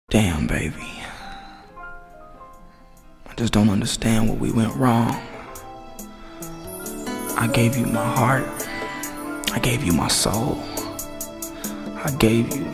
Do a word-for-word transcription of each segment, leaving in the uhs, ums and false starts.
Damn, baby. I just don't understand what we went wrong. I gave you my heart. I gave you my soul. I gave you.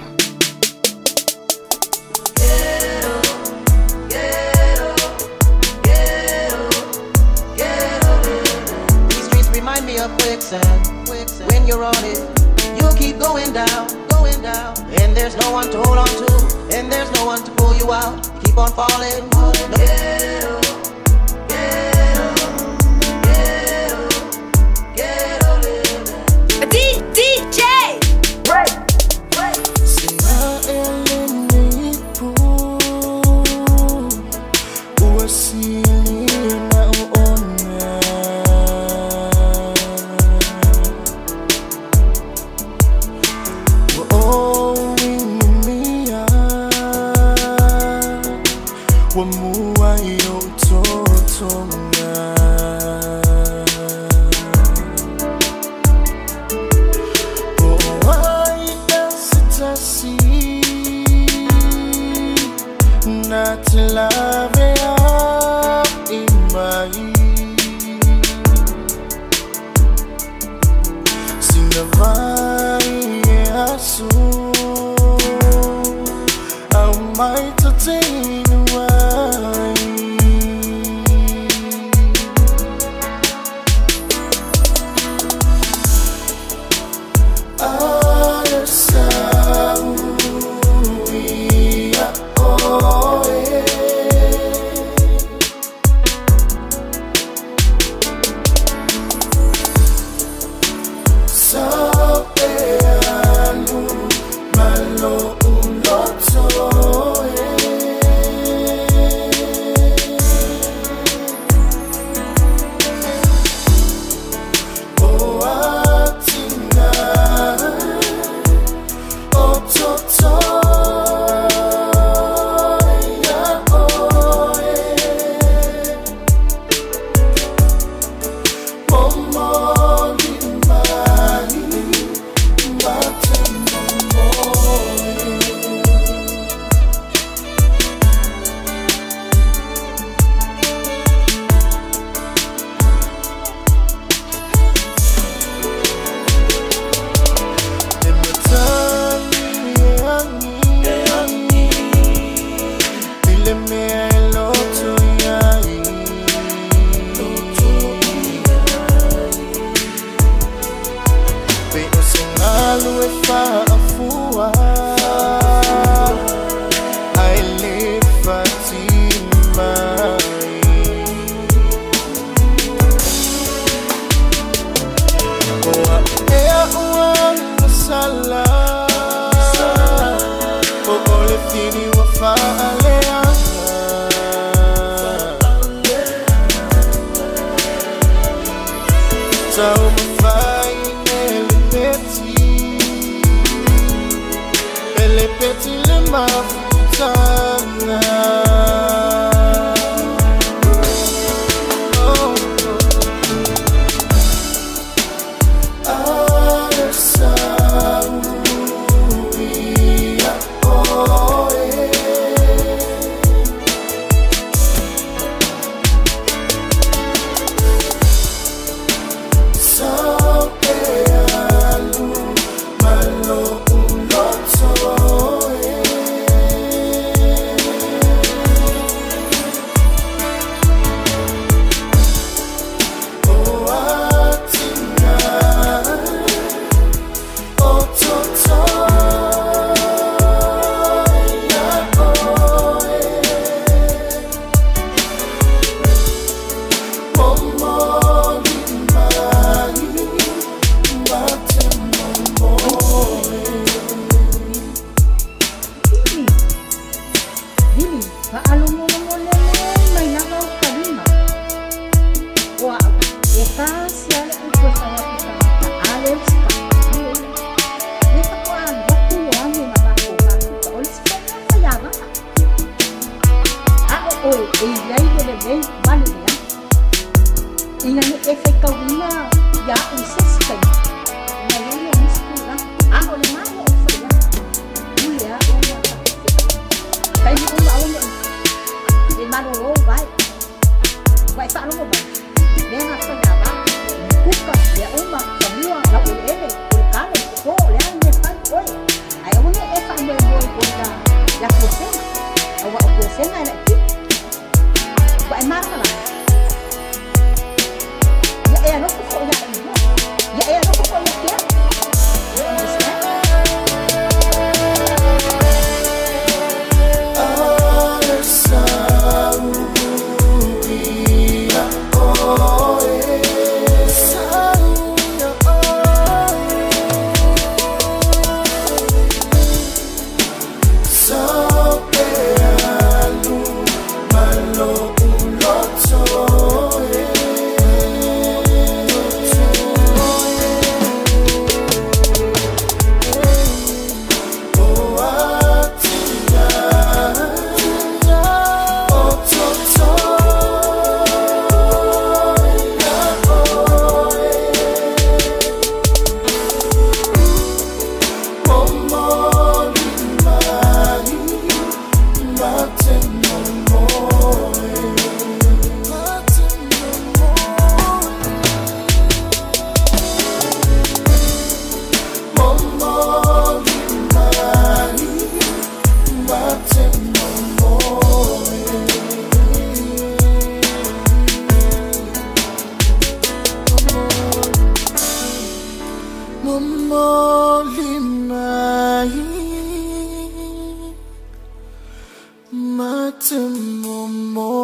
These streets remind me of quicksand. When you're on it, you keep going down, going down. And there's no one to hold on to, and there's no one to pull you out. You keep on falling. Ghetto, ghetto, ghetto, ghetto living. D D J. Right, right. Sina elinipo uwasili na uona waowimia wamua yototonga not to love it up in my Sinavai asu I might attain away Other sound Vậy thì cũng bảo ông nhận đến ba đồ lô vậy vậy sao nó một bài để học sinh nhà ba cút cả để ông mà cầm lúa đậu ế này cột cá này cô lấy ăn miếng ăn ôi ai ông ấy em phải mười mười cột là là cột sen ông bảo cột sen này lại thích vậy mà sao nào vậy nó cũng không nhận vậy nó cũng không nhận Mate momo